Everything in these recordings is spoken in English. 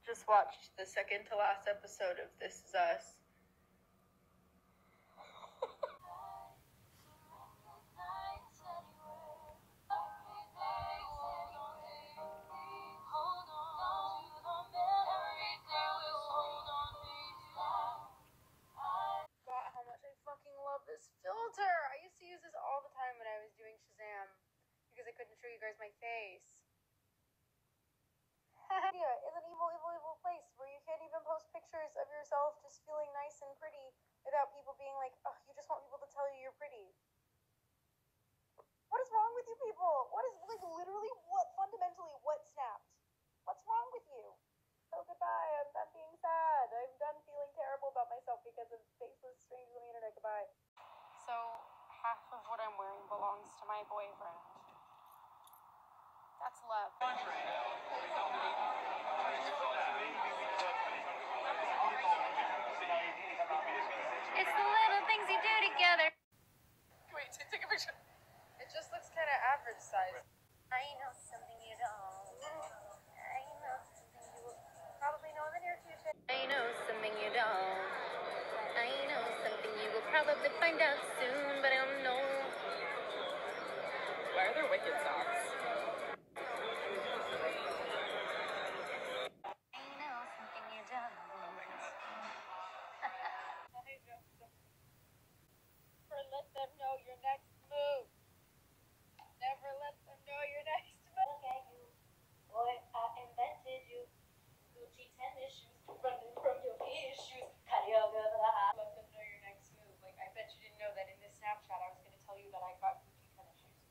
Just watched the second to last episode of This Is Us. How much I fucking love this filter. I used to use this all the time when I was doing Shazam because I couldn't show you guys my face. India is an evil, evil, evil place where you can't even post pictures of yourself just feeling nice and pretty without people being like, oh, you just want people to tell you you're pretty. What is wrong with you people? What is, like, literally what, fundamentally, what snapped? What's wrong with you? So goodbye, I'm done being sad. I'm done feeling terrible about myself because of faceless strangers on the internet. Goodbye. So, half of what I'm wearing belongs to my boyfriend. That's love. It's the little things you do together. Wait, take a picture. It just looks kind of average size. I know something you don't. I know something you will probably know in the near future. I know something you don't. I know something you will probably find out soon, but I don't know. Why are there wicked socks? Let them know your next move. Never let them know your next move. Look at you. Boy, I invented you. Gucci tennis shoes, running from your issues. Carioca, blah. Let them know your next move. Like, I bet you didn't know that in this Snapchat I was going to tell you that I got Gucci tennis shoes.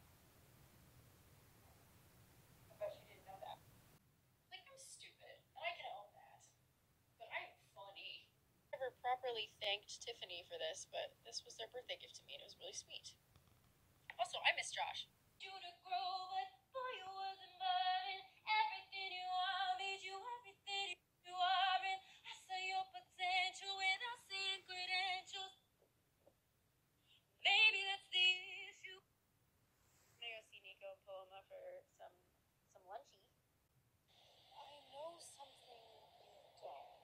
I bet you didn't know that. Like, I'm stupid, and I can own that. But I'm funny. I never properly thanked Tiffany for this, but this was their birthday gift to me, and it was really sweet. Also, I miss Josh. You to grow, but boy, you wasn't burning. Everything you are made you everything you are, and I saw your potential without seeing credentials. Maybe that's the issue. I'm gonna go see Nico and Paloma for some lunchy. I know something you don't.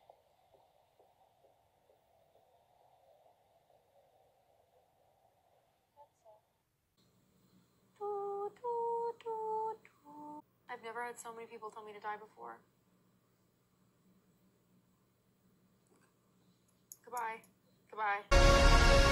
I've never had so many people tell me to die before. Goodbye. Goodbye.